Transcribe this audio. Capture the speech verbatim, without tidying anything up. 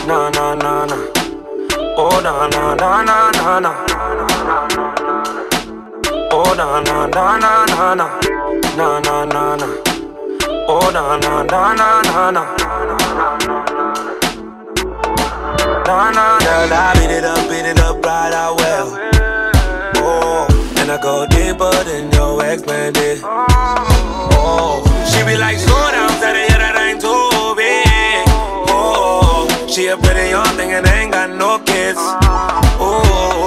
na na na na. Oh na na na na na na. Oh na na na na na na. Na na na na. Oh na na na na na na. Na na. Girl, I beat it up, beat it up right I will. Oh, and I go deeper than your ex-man did. Oh, she be like, slow down, tell her, yeah, that ain't too big. Oh, she a pretty young thing and ain't got no kids. Oh,